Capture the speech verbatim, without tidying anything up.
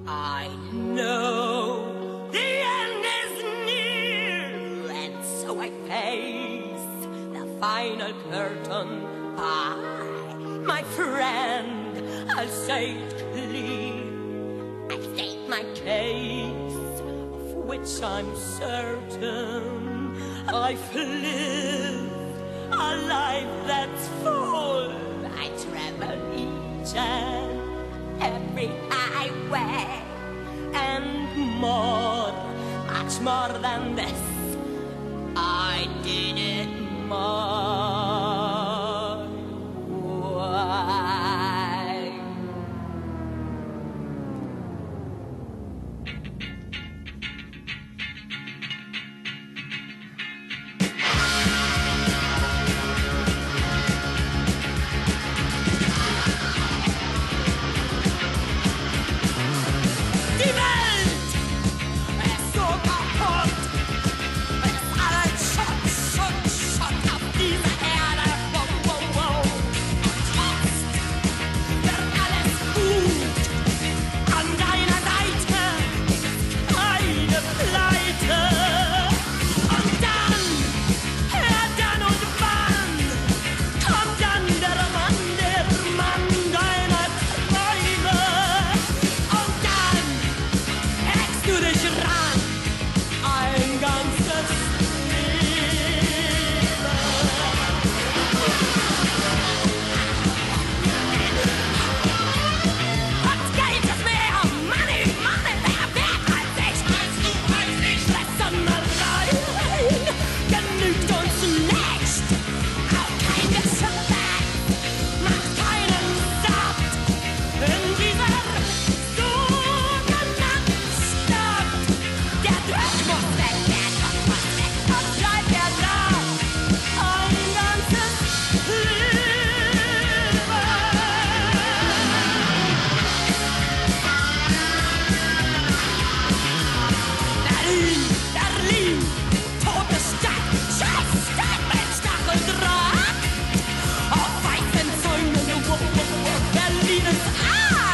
I know the end is near, and so I face the final curtain. I, my friend, I'll say it clear. I state my case, of which I'm certain. I've lived a life that's full. I travel each and every highway, and more, much more than this, I did it my way. Die Welt ist so kaputt, es ist alles Schutt, Schutt, Schutt auf dieser Erde. Wow, wow, wow. Und jetzt wird alles gut. An deiner Seite ist keine Pleite. Und dann, ja dann und wann, kommt dann der Mann, der Mann deiner Träume. Und dann legst du dich ran, ein ganzes Leben. Und Geld ist mehr, Money, Money, mehr wert als ich, als du, als ich. Fressen allein genügt uns nicht. Auch kein Geschirr macht keinen satt in dieser sogenannten Stadt. Der Druck muss weg, der Druck muss weg, und bleibt er da ein ganzes Leben. Berlin, Berlin, tote Stadt, scheiß Stadt mit Stacheldraht. Auf weißen Zäunen, wow, wow, wow, Berlin ist ah!